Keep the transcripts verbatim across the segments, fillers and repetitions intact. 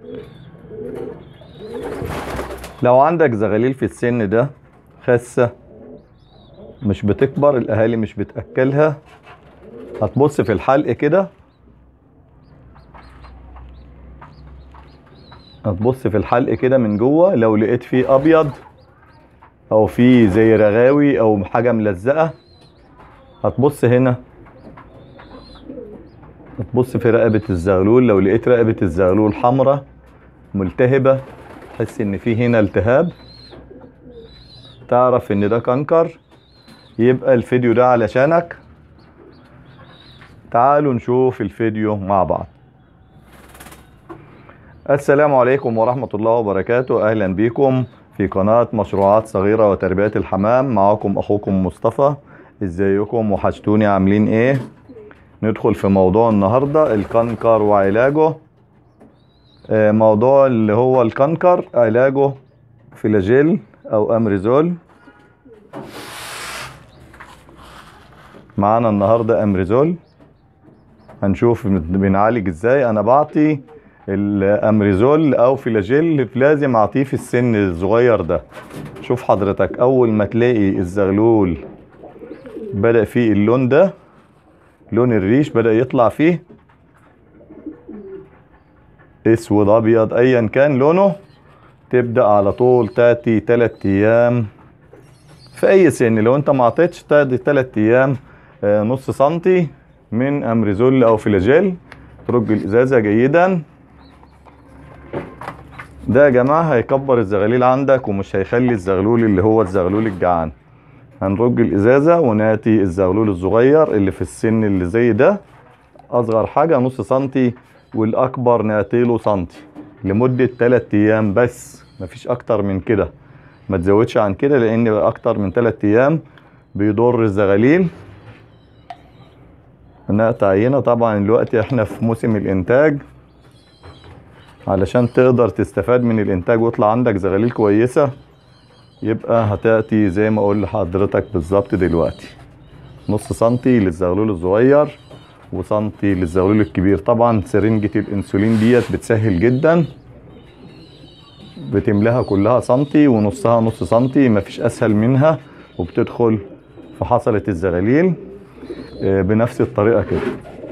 لو عندك زغاليل في السن ده خاسة مش بتكبر، الاهالي مش بتأكلها، هتبص في الحلق كده، هتبص في الحلق كده من جوه، لو لقيت فيه ابيض او فيه زي رغاوي او حاجة ملزقة هتبص هنا، هتبص في رقبة الزغلول، لو لقيت رقبة الزغلول حمراء ملتهبة تحس ان فيه هنا التهاب تعرف ان ده كنكر، يبقى الفيديو ده علشانك. تعالوا نشوف الفيديو مع بعض. السلام عليكم ورحمة الله وبركاته، اهلا بكم في قناة مشروعات صغيرة وتربية الحمام. معاكم اخوكم مصطفى. ازيكم؟ وحشتوني، عاملين ايه؟ ندخل في موضوع النهاردة، الكنكر وعلاجه. موضوع اللي هو الكنكر علاجه فلاجيل او امريزول. معانا النهاردة امريزول، هنشوف بنعالج ازاي. انا بعطي الامريزول او فلاجيل لازم اعطيه في السن الصغير ده. شوف حضرتك، اول ما تلاقي الزغلول بدأ فيه اللون ده، لون الريش بدأ يطلع فيه اسود ابيض ايا كان لونه، تبدأ على طول تاتي تلات ايام في اي سن. لو انت ما عطيتش تاتي تلات ايام نص سنتي من امريزول او فلاجيل، ترج الازازة جيدا. ده يا جماعة هيكبر الزغاليل عندك ومش هيخلي الزغلول اللي هو الزغلول الجعان. هنرج الازازة وناتي الزغلول الصغير اللي في السن اللي زي ده، اصغر حاجة نص سنتي والاكبر ناتيله سنتي لمدة تلات ايام بس، مفيش اكتر من كده. ما تزودش عن كده لان اكتر من تلات ايام بيضر الزغاليل. نقطع عينة. طبعا دلوقتي احنا في موسم الانتاج، علشان تقدر تستفاد من الانتاج ويطلع عندك زغاليل كويسة يبقى هتأتي زي ما اقول لحضرتك بالظبط دلوقتي، نص سنتي للزغلول الصغير وسنتي للزغلول الكبير. طبعا سرنجة الانسولين ديت بتسهل جدا، بتملاها كلها سنتي ونصها نص سنتي، مفيش اسهل منها، وبتدخل في حصلة الزغاليل بنفس الطريقة كده.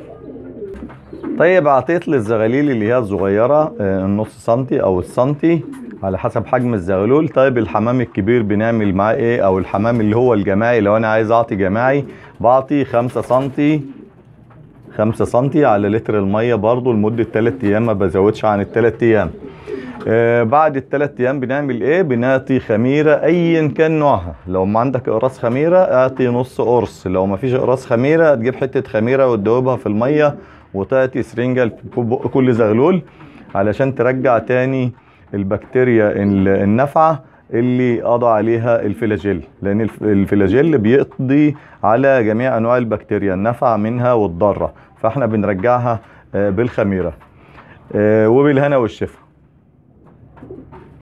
طيب عطيت للزغاليل اللي هي الصغيرة النص سنتي او السنتي على حسب حجم الزغلول. طيب الحمام الكبير بنعمل معاه ايه؟ او الحمام اللي هو الجماعي، لو انا عايز اعطي جماعي بعطي خمسة سنتي خمسة سنتي على لتر المية برضو لمدة تلات ايام، ما بزودش عن التلات ايام. آه بعد التلات ايام بنعمل ايه؟ بنعطي خميرة ايا كان نوعها. لو ما عندك اقراص خميرة اعطي نص قرص، لو ما فيش اقراص خميرة تجيب حتة خميرة وتدوبها في المية وتعطي سرنجة بق كل زغلول علشان ترجع تاني البكتيريا النافعة اللي قضى عليها الفلاجيل، لان الفلاجيل بيقضي على جميع انواع البكتيريا النافعة منها والضارة، فاحنا بنرجعها بالخميرة. وبالهنا والشفا.